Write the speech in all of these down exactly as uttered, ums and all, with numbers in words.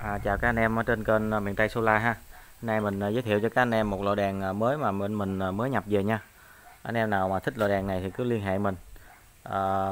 À, chào các anh em ở trên kênh à, miền Tây Solar ha. Hôm nay mình à, giới thiệu cho các anh em một loại đèn à, mới mà mình mình à, mới nhập về nha. Anh em nào mà thích loại đèn này thì cứ liên hệ mình. À,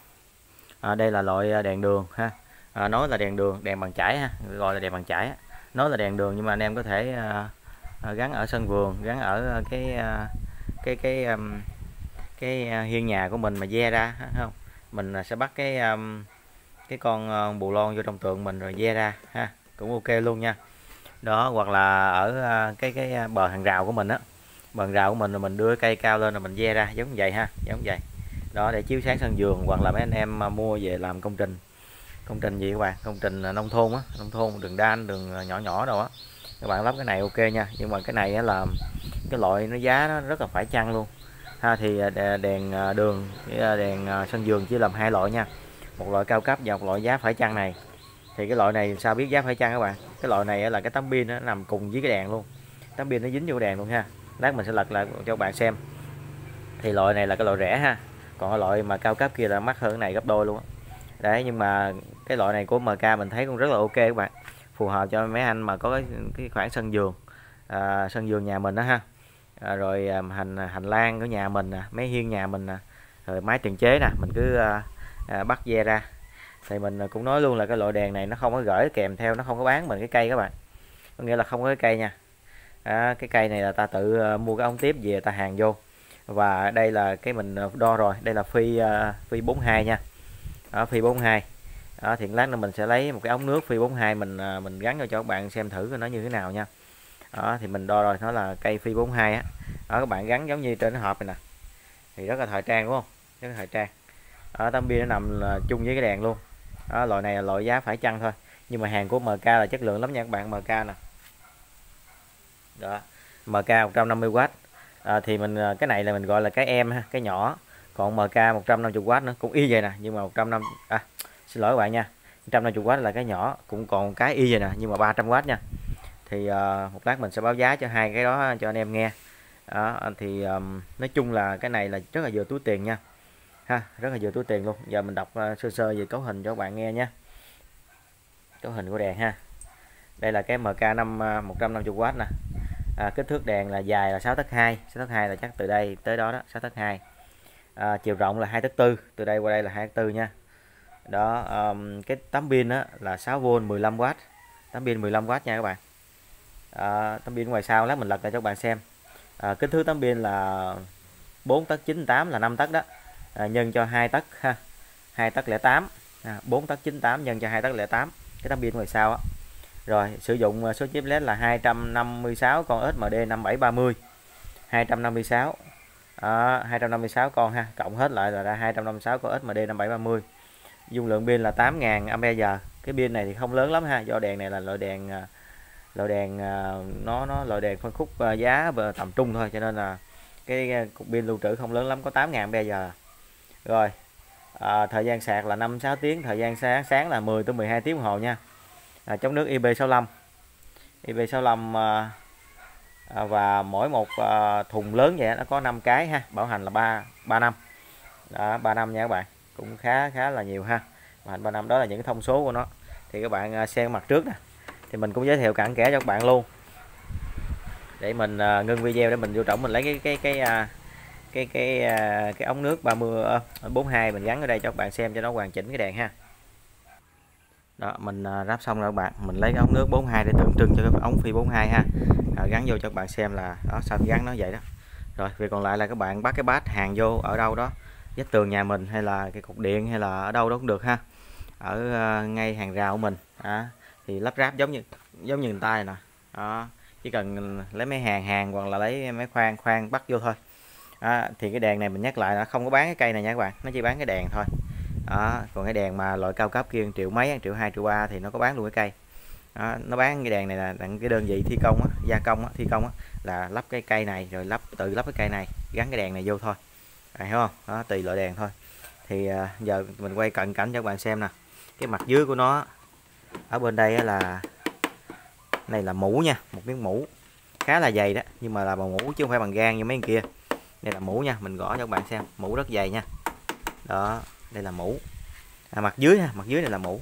à, đây là loại à, đèn đường ha. À, nói là đèn đường, đèn bằng chải ha, gọi là đèn bằng chải. Nói là đèn đường nhưng mà anh em có thể à, à, gắn ở sân vườn, gắn ở cái à, cái cái um, cái à, hiên nhà của mình mà ve ra ha, không? Mình à, sẽ bắt cái um, cái con à, bù lon vô trong tượng mình rồi ve ra ha, cũng ok luôn nha. Đó, hoặc là ở à, cái cái bờ hàng rào của mình á, bờ hàng rào của mình rồi mình đưa cây cao lên rồi mình ve ra giống vậy ha, giống vậy đó, để chiếu sáng sân vườn, hoặc là mấy anh em mà mua về làm công trình công trình gì các bạn, công trình nông thôn á, nông thôn đường đan đường nhỏ nhỏ đâu á, các bạn lắp cái này ok nha. Nhưng mà cái này á là cái loại nó giá nó rất là phải chăng luôn ha. Thì đèn đường với đèn sân vườn chỉ làm hai loại nha, một loại cao cấp và một loại giá phải chăng này. Thì cái loại này sao biết giá phải chăng các bạn? Cái loại này là cái tấm pin nó nằm cùng với cái đèn luôn, tấm pin nó dính vô đèn luôn ha. Lát mình sẽ lật lại cho các bạn xem. Thì loại này là cái loại rẻ ha, còn cái loại mà cao cấp kia là mắc hơn cái này gấp đôi luôn á. Đấy, nhưng mà cái loại này của em ca mình thấy cũng rất là ok các bạn, phù hợp cho mấy anh mà có cái, cái khoảng sân vườn, à, sân vườn nhà mình đó ha. À, rồi à, hành hành lang của nhà mình nè, mấy hiên nhà mình nè, rồi mái tiền chế nè, mình cứ à, à, bắt ve ra. Thì mình cũng nói luôn là cái loại đèn này nó không có gửi kèm theo, nó không có bán mình cái cây các bạn, có nghĩa là không có cái cây nha. À, cái cây này là ta tự mua cái ống tiếp về ta hàng vô. Và đây là cái mình đo rồi, đây là phi uh, phi bốn mươi hai nha. Đó, phi bốn mươi hai. Đó, thì lát nữa mình sẽ lấy một cái ống nước phi bốn mươi hai mình uh, mình gắn cho cho các bạn xem thử nó như thế nào nha. Đó, thì mình đo rồi, nó là cây phi bốn mươi hai á. Đó, các bạn gắn giống như trên cái hộp này nè, thì rất là thời trang đúng không, rất là thời trang. Đó, tấm pin nó nằm chung với cái đèn luôn. Đó, loại này là loại giá phải chăng thôi, nhưng mà hàng của em ca là chất lượng lắm nha các bạn. em ca nè, đó, em ca một trăm năm mươi oát. À, thì mình cái này là mình gọi là cái em ha, cái nhỏ. Còn em ca một trăm năm mươi oát nữa cũng y vậy nè, nhưng mà một trăm năm mươi à xin lỗi các bạn nha, một trăm năm mươi oát là cái nhỏ, cũng còn cái y vậy nè nhưng mà ba trăm oát nha. Thì uh, một lát mình sẽ báo giá cho hai cái đó cho anh em nghe. Đó, thì um, nói chung là cái này là rất là vừa túi tiền nha ha, rất là vừa túi tiền luôn. Giờ mình đọc uh, sơ sơ về cấu hình cho các bạn nghe nha. Cấu hình của đèn ha, đây là cái em ca năm một trăm năm mươi oát nè. À, kích thước đèn là dài là sáu tấc hai, sáu tấc hai là chắc từ đây tới đó đó, sáu tấc hai. À, chiều rộng là hai tấc tư, từ đây qua đây là hai tấc tư nha. Đó, um, cái tấm pin đó là sáu vôn mười lăm oát, tấm pin mười lăm oát nha các bạn. À, tấm pin ngoài sau lát mình lật lại cho các bạn xem. À, kích thước tấm pin là bốn tấc chín tám là năm tấc đó, à, nhân cho hai tấc ha, hai tấc lẻ tám, à, bốn tấc chín tám nhân cho hai tấc lẻ tám cái tấm pin ngoài sau á. Rồi sử dụng số chip led là hai trăm năm mươi sáu con ét em đê năm bảy ba mươi, hai trăm năm mươi sáu, à, hai trăm năm mươi sáu con ha, cộng hết lại là ra hai trăm năm mươi sáu con ét em đê năm bảy ba mươi. Dung lượng pin là tám nghìn a mpe giờ. Cái pin này thì không lớn lắm ha, do đèn này là loại đèn loại đèn nó nó loại đèn phân khúc giá tầm trung thôi, cho nên là cái cục pin lưu trữ không lớn lắm, có tám nghìn a mpe giờ. Rồi à, thời gian sạc là năm sáu tiếng, thời gian sáng sáng là mười tới mười hai tiếng đồng hồ nha. À, chống nước I P sáu lăm, I P sáu lăm à, à, và mỗi một à, thùng lớn vậy nó có năm cái ha, bảo hành là ba ba năm. Đó, ba năm nha các bạn, cũng khá khá là nhiều ha. Bảo hành ba năm, đó là những cái thông số của nó. Thì các bạn à, xem mặt trước nè, thì mình cũng giới thiệu cặn kẽ cho các bạn luôn. Để mình à, ngưng video để mình vô trọng mình lấy cái cái cái cái cái cái, cái, cái ống nước ba mươi à, bốn mươi hai mình gắn ở đây cho các bạn xem cho nó hoàn chỉnh cái đèn ha. Đó, mình ráp xong rồi các bạn, mình lấy cái ống nước bốn mươi hai để tượng trưng cho cái ống phi bốn mươi hai ha, à, gắn vô cho các bạn xem là đó, sao gắn nó vậy đó. Rồi việc còn lại là các bạn bắt cái bát hàng vô ở đâu đó, vách tường nhà mình hay là cái cục điện hay là ở đâu đó cũng được ha, ở uh, ngay hàng rào của mình. À, thì lắp ráp giống như giống như người ta này nè. Đó, chỉ cần lấy mấy hàng hàng hoặc là lấy mấy khoan khoan bắt vô thôi. À, thì cái đèn này mình nhắc lại là không có bán cái cây này nha các bạn, nó chỉ bán cái đèn thôi. Đó, còn cái đèn mà loại cao cấp kia triệu mấy, triệu hai, triệu ba thì nó có bán luôn cái cây. Đó, nó bán cái đèn này là cái đơn vị thi công á, gia công á, thi công á, là lắp cái cây này rồi lắp tự lắp cái cây này gắn cái đèn này vô thôi, à, hiểu không? Đó, tùy loại đèn thôi. Thì à, giờ mình quay cận cảnh cho các bạn xem nè. Cái mặt dưới của nó ở bên đây là này là mũ nha, một miếng mũ khá là dày đó, nhưng mà là bằng mũ chứ không phải bằng gang như mấy người kia. Đây là mũ nha, mình gõ cho các bạn xem, mũ rất dày nha. Đó, đây là mũ. À, mặt dưới ha, mặt dưới này là mũ.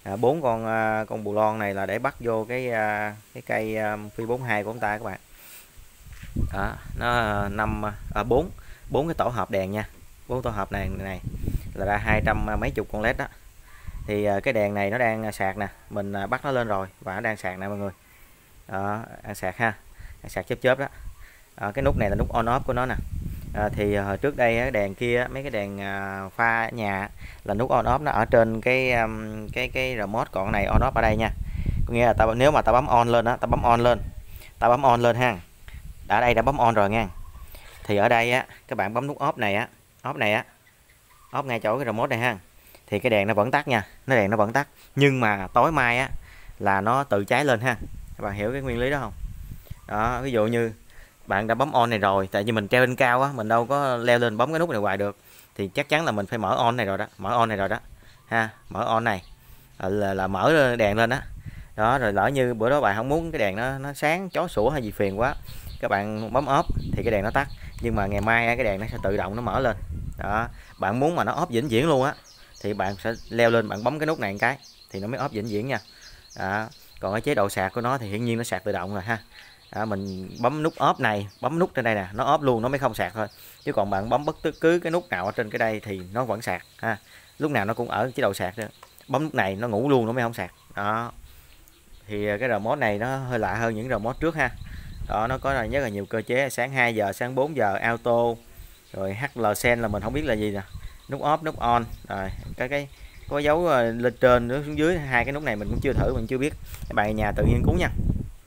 à, bốn con à, con bù lon này là để bắt vô cái à, cái cây à, phi bốn hai của chúng ta các bạn. Đó, nó năm à, bốn bốn cái tổ hợp đèn nha, bốn tổ hợp này này là ra hai trăm mấy chục con led đó. Thì à, cái đèn này nó đang sạc nè, mình à, bắt nó lên rồi và nó đang sạc nè mọi người. Đó, đang sạc ha, đang sạc chớp chớp đó. À, cái nút này là nút on off của nó nè. À, thì hồi trước đây cái đèn kia, mấy cái đèn à, pha ở nhà là nút on off nó ở trên cái um, cái cái remote, còn này on off ở đây nha. Có nghĩa là ta nếu mà ta bấm on lên á, ta bấm on lên, ta bấm on lên ha. Đã đây đã bấm on rồi nha. Thì ở đây á các bạn bấm nút off này á, off này á, off ngay chỗ cái remote này ha. Thì cái đèn nó vẫn tắt nha, nó đèn nó vẫn tắt, nhưng mà tối mai á là nó tự cháy lên ha. Các bạn hiểu cái nguyên lý đó không? Đó, ví dụ như bạn đã bấm on này rồi, tại vì mình treo lên cao á, mình đâu có leo lên bấm cái nút này hoài được, thì chắc chắn là mình phải mở on này rồi đó, mở on này rồi đó ha, mở on này là, là mở đèn lên đó. Đó, rồi lỡ như bữa đó bạn không muốn cái đèn nó nó sáng chó sủa hay gì phiền quá, các bạn bấm off thì cái đèn nó tắt, nhưng mà ngày mai cái đèn nó sẽ tự động nó mở lên. Đó, bạn muốn mà nó off vĩnh viễn luôn á thì bạn sẽ leo lên, bạn bấm cái nút này một cái thì nó mới off vĩnh viễn nha. Đó, còn cái chế độ sạc của nó thì hiển nhiên nó sạc tự động rồi ha. À, mình bấm nút off này, bấm nút trên đây nè, nó off luôn nó mới không sạc thôi, chứ còn bạn bấm bất cứ cái nút nào ở trên cái đây thì nó vẫn sạc ha, lúc nào nó cũng ở chế độ sạc đó. Bấm nút này nó ngủ luôn nó mới không sạc. Đó, thì cái remote này nó hơi lạ hơn những remote trước ha. Đó, nó có là rất là nhiều cơ chế, sáng hai giờ, sáng bốn giờ auto, rồi hát lờ sen là mình không biết là gì nè, nút off, nút on, rồi cái cái có dấu lên trên nữa xuống dưới, hai cái nút này mình cũng chưa thử, mình chưa biết, các bạn nhà tự nghiên cứu nha.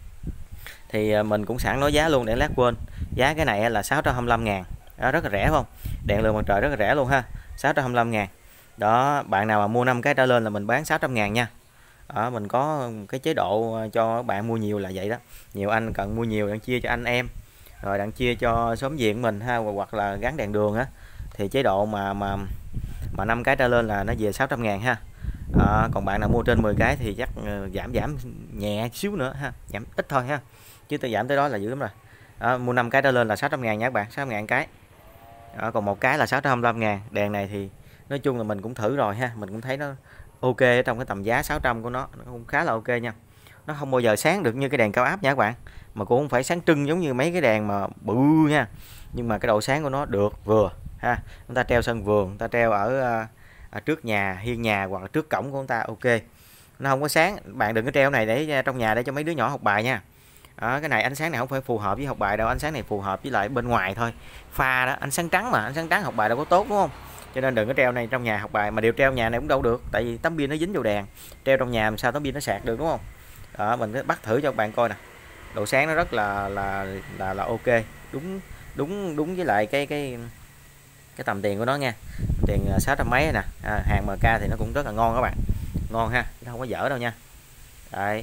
Thì mình cũng sẵn nói giá luôn để lát quên. Giá cái này là sáu trăm hai mươi lăm ngàn. Đó, rất là rẻ không? Đèn led mặt trời rất là rẻ luôn ha. sáu trăm hai mươi lăm ngàn. Đó, bạn nào mà mua năm cái trở lên là mình bán sáu trăm ngàn nha. Đó, mình có cái chế độ cho các bạn mua nhiều là vậy đó. Nhiều anh cần mua nhiều đang chia cho anh em. Rồi đang chia cho xóm diện mình ha, hoặc là gắn đèn đường á. Thì chế độ mà mà mà năm cái trở lên là nó về sáu trăm ngàn ha. À, còn bạn nào mua trên mười cái thì chắc giảm giảm nhẹ xíu nữa ha, giảm ít thôi ha, chứ tôi giảm tới đó là dữ lắm rồi. À, mua năm cái trở lên là sáu trăm ngàn nha các bạn, sáu trăm ngàn cái. À, còn một cái là sáu trăm hai mươi lăm ngàn. Đèn này thì nói chung là mình cũng thử rồi ha, mình cũng thấy nó ok ở trong cái tầm giá sáu trăm của nó, nó cũng khá là ok nha. Nó không bao giờ sáng được như cái đèn cao áp nha các bạn, mà cũng không phải sáng trưng giống như mấy cái đèn mà bự nha, nhưng mà cái độ sáng của nó được vừa ha. Chúng ta treo sân vườn, chúng ta treo ở ở trước nhà, hiên nhà hoặc là trước cổng của chúng ta ok. Nó không có sáng, bạn đừng có treo này để trong nhà để cho mấy đứa nhỏ học bài nha. Đó, cái này ánh sáng này không phải phù hợp với học bài đâu, ánh sáng này phù hợp với lại bên ngoài thôi, pha đó, ánh sáng trắng mà, ánh sáng trắng học bài đâu có tốt đúng không? Cho nên đừng có treo này trong nhà học bài, mà điều treo nhà này cũng đâu được, tại vì tấm pin nó dính vào đèn, treo trong nhà làm sao tấm pin nó sạc được đúng không? Đó, mình cứ bắt thử cho các bạn coi nè, độ sáng nó rất là là là là ok, đúng đúng đúng với lại cái cái cái tầm tiền của nó nha. Tiền sáu trăm mấy nè, à, hàng em ca thì nó cũng rất là ngon các bạn, ngon ha, nó không có dở đâu nha. Đấy,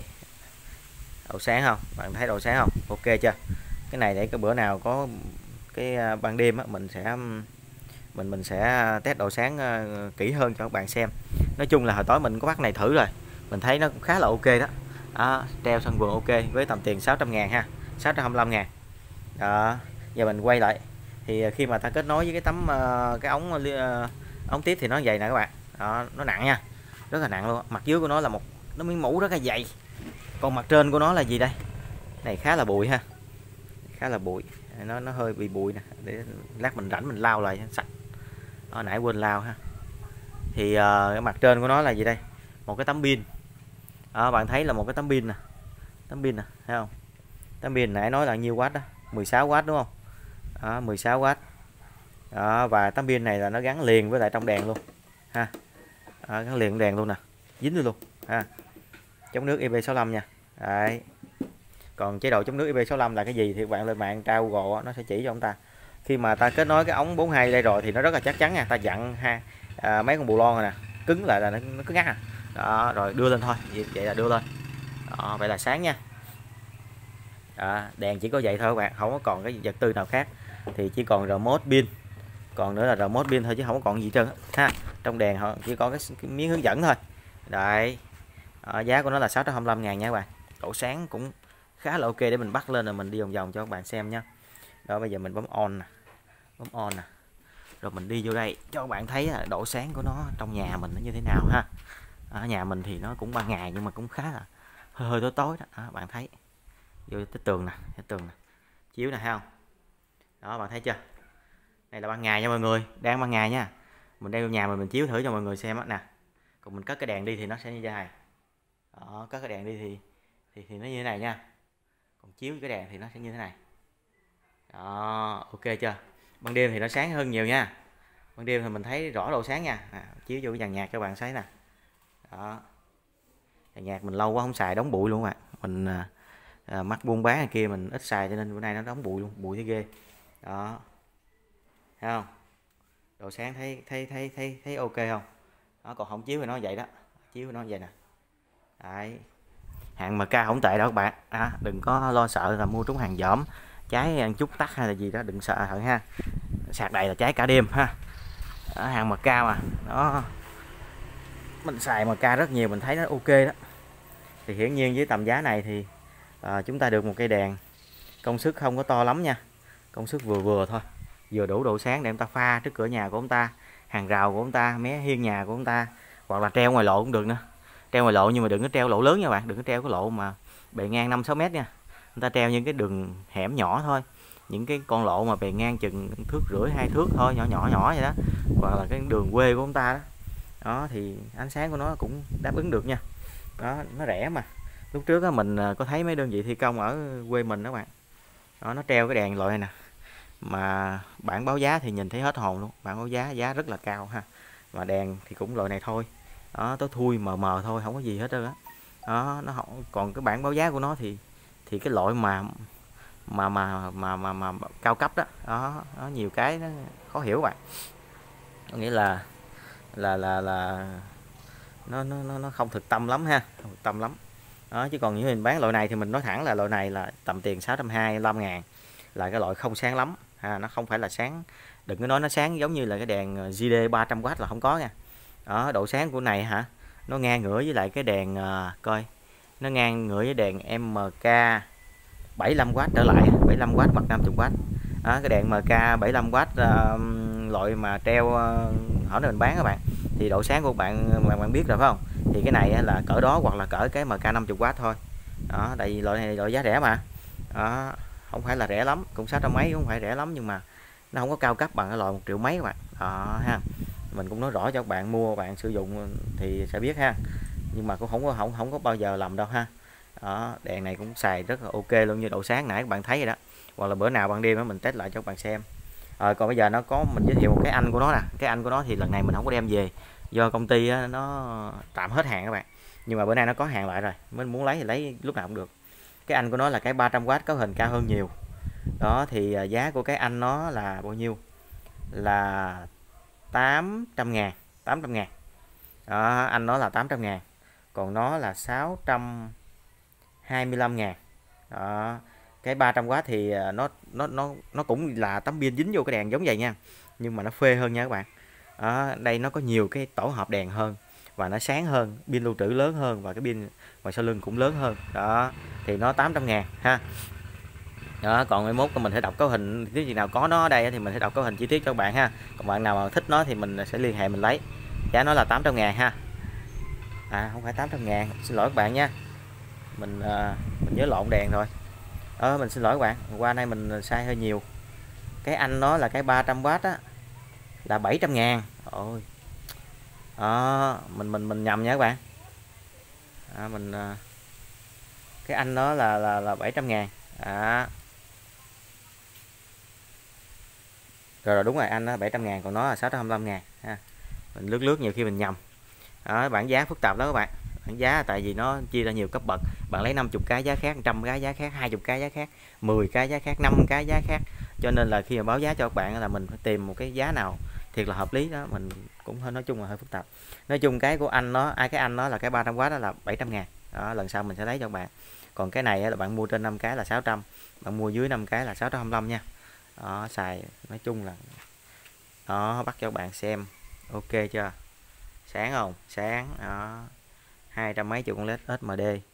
độ sáng không, bạn thấy độ sáng không, ok chưa? Cái này để cái bữa nào có cái ban đêm á, mình sẽ mình mình sẽ test độ sáng kỹ hơn cho các bạn xem. Nói chung là hồi tối mình có bắt này thử rồi, mình thấy nó cũng khá là ok đó. Đó, treo sân vườn ok với tầm tiền sáu trăm ngàn ha, sáu trăm hai mươi lăm ngàn. Đó, giờ mình quay lại thì khi mà ta kết nối với cái tấm cái ống ống tiếp thì nó dày nè các bạn. Đó, nó nặng nha, rất là nặng luôn. Mặt dưới của nó là một nó miếng mũ rất là dày, còn mặt trên của nó là gì đây? Này khá là bụi ha, khá là bụi, nó nó hơi bị bụi nè, để lát mình rảnh mình lau lại sạch. Đó, nãy quên lau ha. Thì uh, cái mặt trên của nó là gì đây? Một cái tấm pin. Đó, bạn thấy là một cái tấm pin nè, tấm pin nè, thấy không? Tấm pin nãy nói là nhiêu watt đó, mười sáu watt đúng không? Đó, mười sáu watt. Đó, và tấm pin này là nó gắn liền với lại trong đèn luôn ha. Đó, gắn liền đèn luôn nè, dính luôn ha. Chống nước I P sáu lăm nha. Đấy. Còn chế độ chống nước I P sáu lăm là cái gì thì các bạn lên mạng tra Google nó sẽ chỉ cho chúng ta. Khi mà ta kết nối cái ống bốn mươi hai đây rồi thì nó rất là chắc chắn nha, ta dặn ha à, mấy con bù lon rồi nè, cứng lại là nó, nó cứ ngắt à. Đó, rồi đưa lên thôi, vậy, vậy là đưa lên. Đó, vậy là sáng nha. Đó, đèn chỉ có vậy thôi các bạn, không có còn cái vật tư nào khác. Thì chỉ còn remote pin, còn nữa là remote pin thôi chứ không có còn gì trơn ha. Trong đèn họ chỉ có cái, cái miếng hướng dẫn thôi. Đấy. Đó, giá của nó là sáu trăm hai mươi lăm ngàn nha các bạn. Độ sáng cũng khá là ok, để mình bắt lên rồi mình đi vòng vòng cho các bạn xem nha. Đó, bây giờ mình bấm on nè, bấm on nè, rồi mình đi vô đây cho các bạn thấy độ sáng của nó trong nhà mình nó như thế nào ha. Ở nhà mình thì nó cũng ban ngày nhưng mà cũng khá là hơi hơi tối tối đó, đó bạn thấy vô cái tường nè, cái tường nè, chiếu nè thấy không, đó bạn thấy chưa, này là ban ngày nha mọi người, đang ban ngày nha, mình đem vô nhà mình mình chiếu thử cho mọi người xem á nè, còn mình cất cái đèn đi thì nó sẽ như thế này, đó, cất cái đèn đi thì thì thì nó như thế này nha, còn chiếu cái đèn thì nó sẽ như thế này, đó, ok chưa, ban đêm thì nó sáng hơn nhiều nha, ban đêm thì mình thấy rõ độ sáng nha, à, chiếu vô cái dàn nhạc cho bạn thấy nè, đó, dàn nhạc mình lâu quá không xài đóng bụi luôn ạ, mình à, à, mắt buôn bán kia mình ít xài cho nên bữa nay nó đóng bụi luôn, bụi thấy ghê, đó, thấy không, độ sáng thấy thấy thấy thấy thấy ok không, đó, còn không chiếu thì nó vậy đó, chiếu thì nó vậy nè, đấy, hàng em ca không tệ đâu các bạn, à, đừng có lo sợ là mua trúng hàng dởm, trái ăn chút tắt hay là gì đó đừng sợ thận ha, sạc đầy là cháy cả đêm ha, đó, hàng em ca mà, đó, mình xài em ca rất nhiều mình thấy nó ok đó, thì hiển nhiên với tầm giá này thì à, chúng ta được một cây đèn công suất không có to lắm nha, công suất vừa vừa thôi, vừa đủ độ sáng để chúng ta pha trước cửa nhà của chúng ta, hàng rào của chúng ta, mé hiên nhà của chúng ta, hoặc là treo ngoài lộ cũng được nữa, treo ngoài lộ nhưng mà đừng có treo lộ lớn nha bạn, đừng có treo cái lộ mà bề ngang năm sáu mét nha, người ta treo những cái đường hẻm nhỏ thôi, những cái con lộ mà bề ngang chừng thước rưỡi hai thước thôi, nhỏ nhỏ nhỏ vậy đó, hoặc là cái đường quê của chúng ta đó, đó thì ánh sáng của nó cũng đáp ứng được nha, đó nó rẻ mà, lúc trước á mình có thấy mấy đơn vị thi công ở quê mình đó bạn, đó nó treo cái đèn loại này nè, mà bản báo giá thì nhìn thấy hết hồn luôn, bản báo giá giá rất là cao ha, mà đèn thì cũng loại này thôi, đó tối thui mờ mờ thôi không có gì hết đó, đó nó không, còn cái bản báo giá của nó thì thì cái loại mà mà mà mà mà, mà, mà cao cấp đó, đó nó nhiều cái nó khó hiểu bạn, có nghĩa là là là là nó nó nó nó không thực tâm lắm ha, không thực tâm lắm, đó chứ còn những mình bán loại này thì mình nói thẳng là loại này là tầm tiền sáu trăm hai mươi lăm ngàn, là cái loại không sáng lắm ha, nó không phải là sáng, đừng có nói nó sáng giống như là cái đèn giê đê ba trăm oát là không có nha, đó độ sáng của này hả, nó ngang ngửa với lại cái đèn uh, coi nó ngang ngửa với đèn em ca bảy mươi lăm oát trở lại, bảy mươi lăm oát hoặc năm mươi oát, đó, cái đèn em ca bảy mươi lăm oát uh, loại mà treo uh, hỏi này mình bán các bạn, thì độ sáng của bạn bạn, bạn biết rồi phải không, thì cái này là cỡ đó hoặc là cỡ cái em ca năm mươi oát thôi, đó tại vì loại này loại giá rẻ mà, đó, không phải là rẻ lắm, cũng sáu trăm mấy cũng không phải rẻ lắm, nhưng mà nó không có cao cấp bằng cái loại một triệu mấy các bạn, đó ha, mình cũng nói rõ cho các bạn mua bạn sử dụng thì sẽ biết ha, nhưng mà cũng không có không không có bao giờ lầm đâu ha, đó đèn này cũng xài rất là ok luôn, như độ sáng nãy các bạn thấy rồi đó, hoặc là bữa nào ban đêm đó mình test lại cho các bạn xem. Rồi còn bây giờ nó có mình giới thiệu một cái anh của nó nè, cái anh của nó thì lần này mình không có đem về do công ty á, nó tạm hết hàng các bạn, nhưng mà bữa nay nó có hàng lại rồi, mình muốn lấy thì lấy lúc nào cũng được. Cái anh của nó là cái ba trăm oát có hình cao hơn nhiều, đó thì giá của cái anh nó là bao nhiêu, là tám trăm ngàn, tám trăm ngàn, đó, anh nó là tám trăm ngàn, còn nó là sáu trăm hai mươi lăm ngàn, đó. Cái ba trăm oát thì nó nó nó nó cũng là tấm pin dính vô cái đèn giống vậy nha, nhưng mà nó phê hơn nha các bạn, đó, đây nó có nhiều cái tổ hợp đèn hơn và nó sáng hơn, pin lưu trữ lớn hơn và cái pin ngoài sau lưng cũng lớn hơn, đó thì nó tám trăm ngàn ha. Đó, còn mai mốt mình sẽ đọc cấu hình, nếu gì nào có nó ở đây thì mình sẽ đọc cấu hình chi tiết cho các bạn ha, còn bạn nào mà thích nó thì mình sẽ liên hệ mình lấy, giá nó là tám trăm ngàn ha, à không phải tám trăm ngàn, xin lỗi các bạn nha, mình mình nhớ lộn đèn rồi, ờ mình xin lỗi các bạn, qua nay mình sai hơi nhiều, cái anh nó là cái ba trăm oát á là bảy trăm ngàn, ôi đó, mình mình mình nhầm nha các bạn, à, mình cái anh nó là là là bảy trăm ngàn, à rồi, rồi đúng rồi, anh nó bảy trăm ngàn còn nó là sáu trăm hai mươi lăm ngàn ha, mình lướt lướt nhiều khi mình nhầm, đó, bảng giá phức tạp lắm các bạn, bảng giá tại vì nó chia ra nhiều cấp bậc, bạn lấy năm mươi cái giá khác, một trăm cái giá khác, hai mươi cái giá khác, mười cái giá khác, năm cái giá khác, cho nên là khi mà báo giá cho các bạn là mình phải tìm một cái giá nào thiệt là hợp lý, đó mình cũng hơi nói chung là hơi phức tạp. Nói chung cái của anh nó ai cái anh nó là cái ba trăm oát đó là bảy trăm ngàn, đó lần sau mình sẽ lấy cho các bạn, còn cái này là bạn mua trên năm cái là sáu trăm, bạn mua dưới năm cái là sáu trăm hai mươi lăm nha, đó xài nói chung là đó, bắt cho các bạn xem ok chưa, sáng không, sáng đó, hai trăm mấy chục con led ét em đê,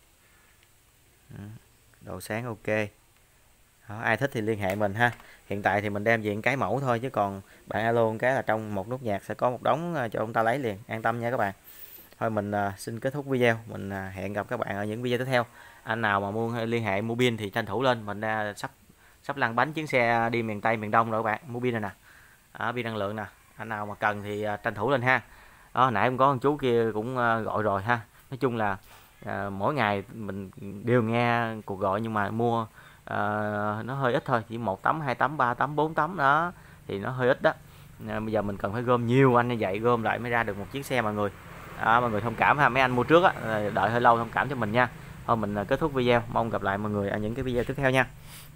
độ sáng ok, đó, ai thích thì liên hệ mình ha, hiện tại thì mình đem về cái mẫu thôi chứ còn bạn alo cái là trong một nốt nhạc sẽ có một đống cho ông ta lấy liền, an tâm nha các bạn. thôi mình à, xin kết thúc video. Mình à, hẹn gặp các bạn ở những video tiếp theo. Anh nào mà muốn liên hệ mua pin thì tranh thủ lên, mình à, sắp sắp lăn bánh chuyến xe đi miền Tây miền Đông rồi các bạn. Mua pin này nè, à, pin năng lượng nè, anh nào mà cần thì à, tranh thủ lên ha. Đó, nãy cũng có một chú kia cũng à, gọi rồi ha. Nói chung là à, mỗi ngày mình đều nghe cuộc gọi, nhưng mà mua à, nó hơi ít thôi, chỉ một tấm, hai tấm, ba tấm, bốn tấm đó thì nó hơi ít đó. À, bây giờ mình cần phải gom nhiều anh như vậy, gom lại mới ra được một chiếc xe mọi người. Đó, mọi người thông cảm ha, mấy anh mua trước á, đợi hơi lâu thông cảm cho mình nha. Thôi mình à, kết thúc video, mong gặp lại mọi người ở những cái video tiếp theo nha.